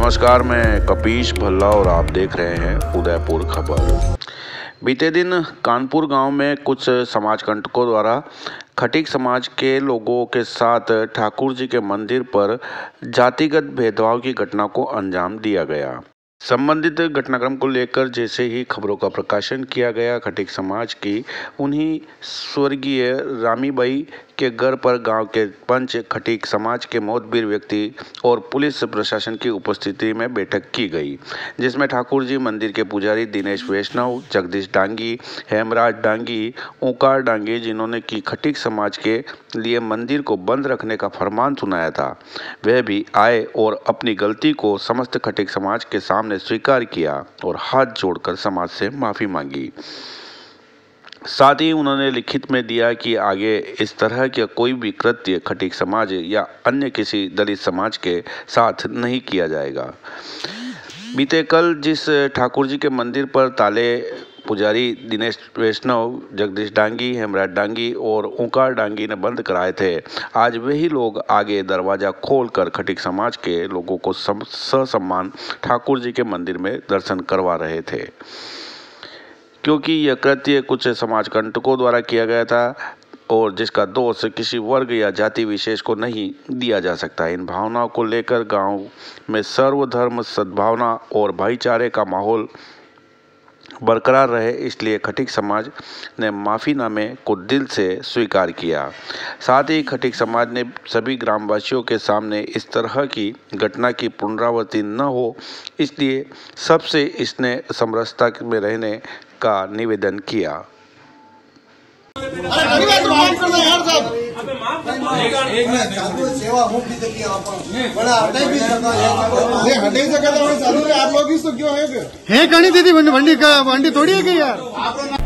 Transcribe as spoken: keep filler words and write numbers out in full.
नमस्कार, मैं कपीश भल्ला और आप देख रहे हैं उदयपुर खबर। बीते दिन कानपुर गांव में कुछ समाज कंटकों द्वारा खटीक समाज के लोगों के साथ ठाकुर जी के मंदिर पर जातिगत भेदभाव की घटना को अंजाम दिया गया। संबंधित घटनाक्रम को लेकर जैसे ही खबरों का प्रकाशन किया गया, खटीक समाज की उन्हीं स्वर्गीय रामीबाई के घर पर गांव के पंच, खटीक समाज के मोहतबर व्यक्ति और पुलिस प्रशासन की उपस्थिति में बैठक की गई, जिसमें ठाकुर जी मंदिर के पुजारी दिनेश वैष्णव, जगदीश डांगी, हेमराज डांगी, ओंकार डांगी, जिन्होंने की खटीक समाज के लिए मंदिर को बंद रखने का फरमान सुनाया था, वह भी आए और अपनी गलती को समस्त खटीक समाज के सामने स्वीकार किया और हाथ जोड़कर समाज से माफी मांगी। साथ ही उन्होंने लिखित में दिया कि आगे इस तरह का कोई भी कृत्य खटीक समाज या अन्य किसी दलित समाज के साथ नहीं किया जाएगा। बीते कल जिस ठाकुर जी के मंदिर पर ताले पुजारी दिनेश वैष्णव, जगदीश डांगी, हेमराज डांगी और ओंकार डांगी ने बंद कराए थे, आज वही लोग आगे दरवाजा खोलकर खटीक समाज के लोगों को ससम्मान ठाकुर जी के मंदिर में दर्शन करवा रहे थे। क्योंकि यह कृत्य कुछ समाज कंटकों द्वारा किया गया था और जिसका दोष किसी वर्ग या जाति विशेष को नहीं दिया जा सकता। इन भावनाओं को लेकर गांव में सर्वधर्म सद्भावना और भाईचारे का माहौल बरकरार रहे, इसलिए खटीक समाज ने माफ़ीनामे को दिल से स्वीकार किया। साथ ही खटीक समाज ने सभी ग्रामवासियों के सामने इस तरह की घटना की पुनरावृत्ति न हो, इसलिए सबसे इसने समरसता में रहने का निवेदन किया। है कहानी दीदी वंडी वंडी थोड़ी है कि यार